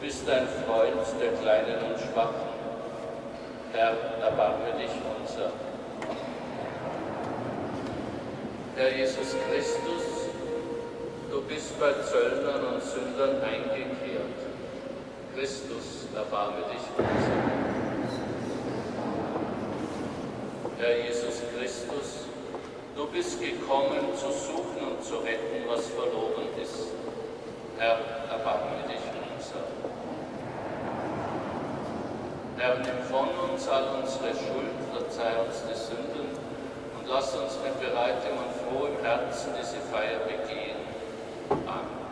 bist ein Freund der Kleinen und Schwachen. Herr, erbarme dich unser. Herr Jesus Christus, du bist bei Zöllnern und Sündern eingekehrt. Christus, erbarme dich unser. Herr Jesus Christus, du bist gekommen, zu suchen und zu retten, was verloren ist. Herr, erbarme dich unser. Herr, nimm von uns all unsere Schuld, verzeih uns die Sünden und lass uns mit bereitem und frohem Herzen diese Feier begehen. Amen.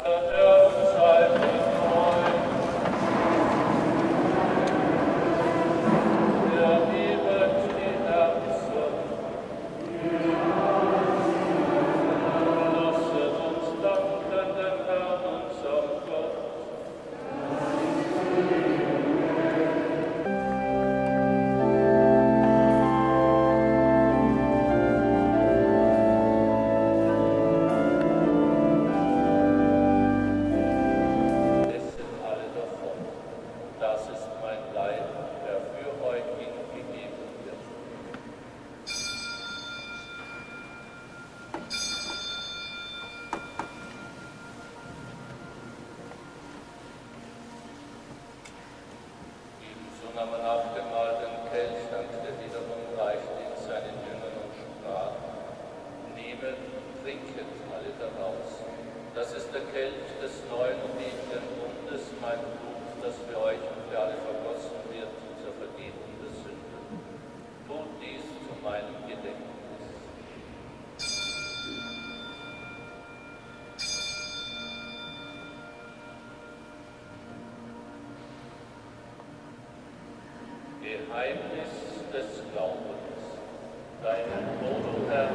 Nahm er nach dem Mahl den Kelch, dankte wiederum, reichte ihn seinen Jüngern und sprach: Nehmet, trinket alle daraus. Das ist der Kelch des neuen und ewigen Bundes, mein Blut, das für euch und für alle vergossen wird zur Vergebung der Sünden. Tut dies zu meinem Gedächtnis. Geheimnis des Glaubens, deinen Tod, o Herr.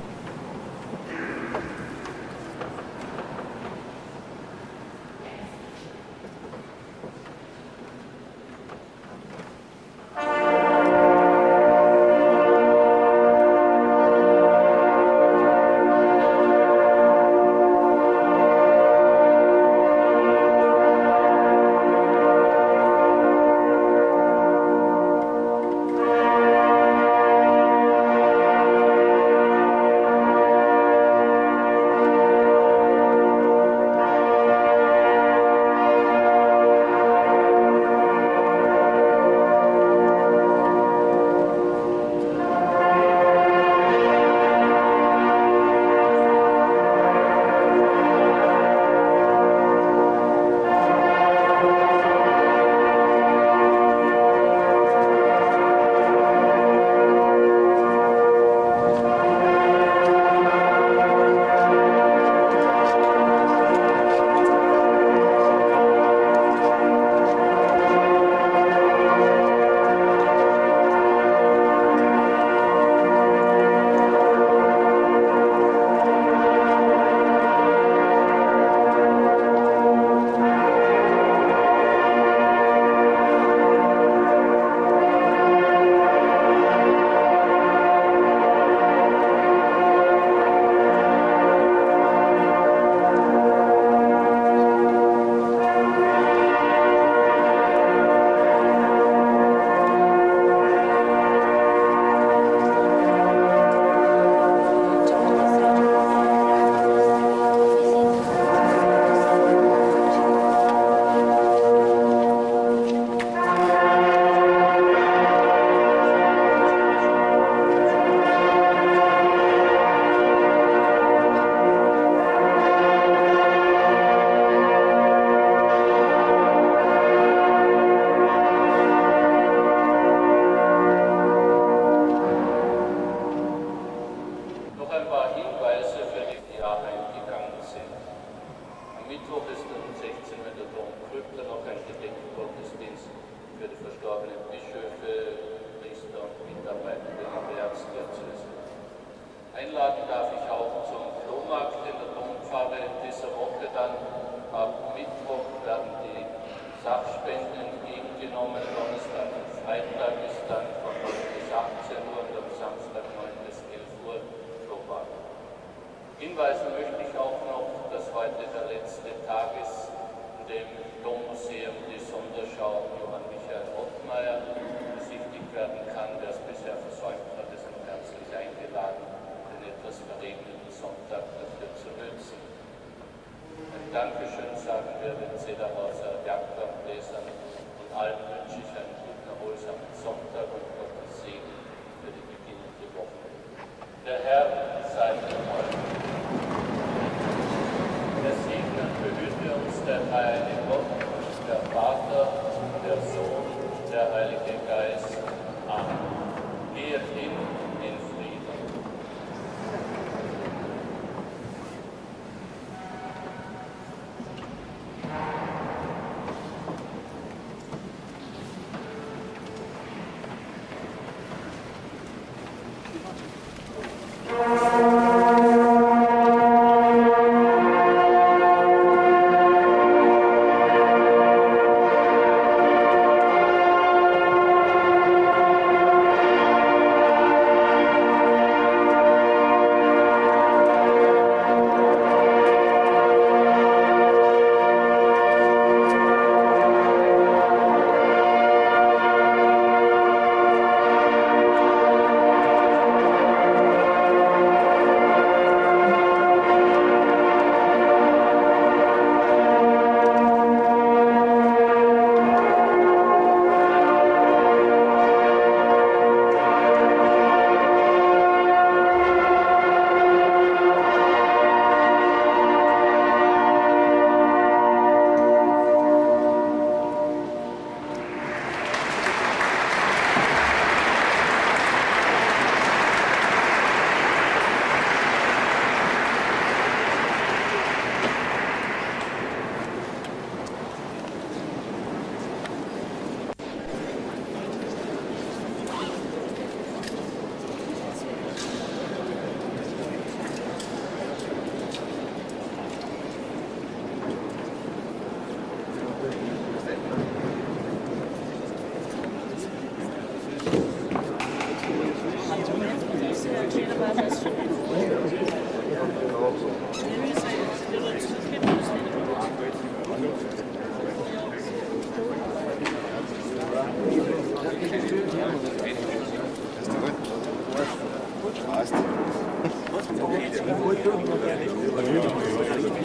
Einladen darf ich auch zum Flohmarkt in der Dompfarre dieser Woche dann. Ab Mittwoch werden die Sachspenden entgegengenommen. Donnerstag und Freitag ist dann von 9 bis 18 Uhr und am Samstag 9 bis 11 Uhr Flohmarkt. Hinweisen möchte ich auch noch, dass heute der letzte Tag ist, in dem Dommuseum die Sonderschau Johann Michael Ottmeier besichtigt werden kann. Wer es bisher versäumt hat, ist noch herzlich eingeladen, den etwas verregneten Sonntag dafür zu nutzen. Ein Dankeschön sagen wir den Zederhauser Jagdbaumlesern und allen wünsche ich einen guten, erholsamen Sonntag und Gottes Segen für die beginnende Woche. Der Herr sei mit euch. Der segne und behüte uns der heilige Gott, der Vater, der Sohn, der Heilige Geist. Amen. Geht hin in Frieden.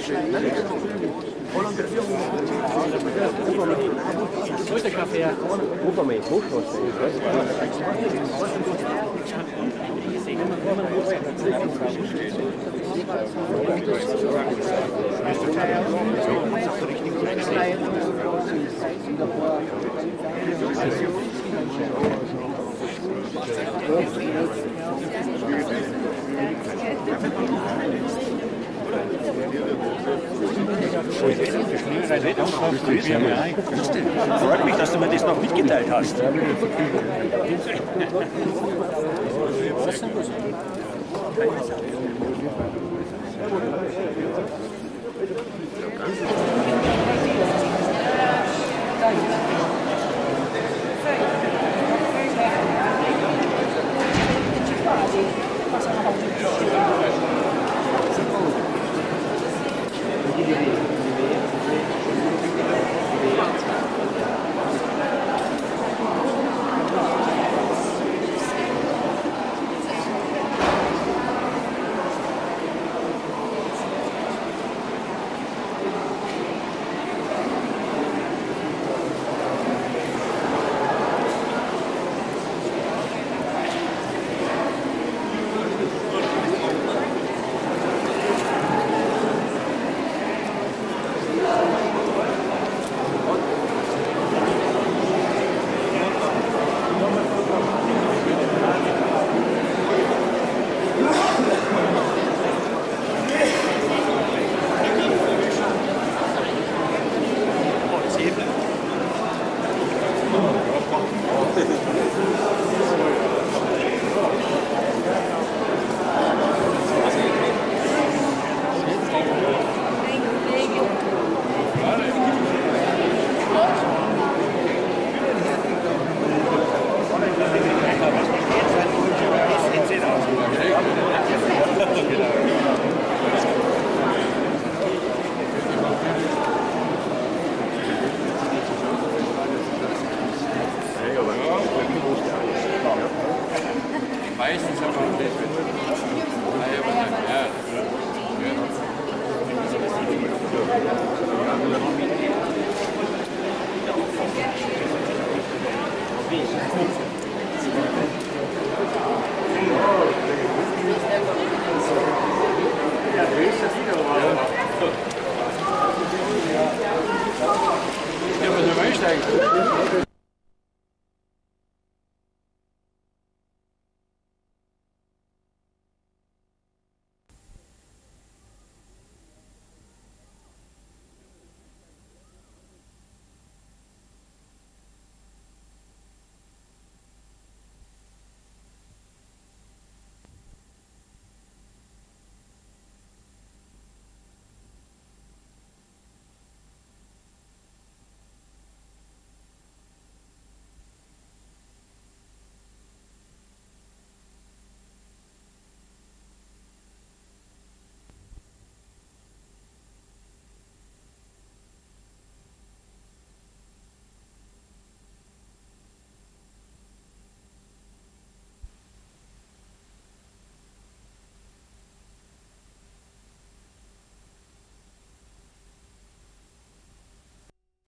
Sollte Kaffee. Ruf mal in den Hochhaus. Freut mich, dass du mir das noch mitgeteilt hast.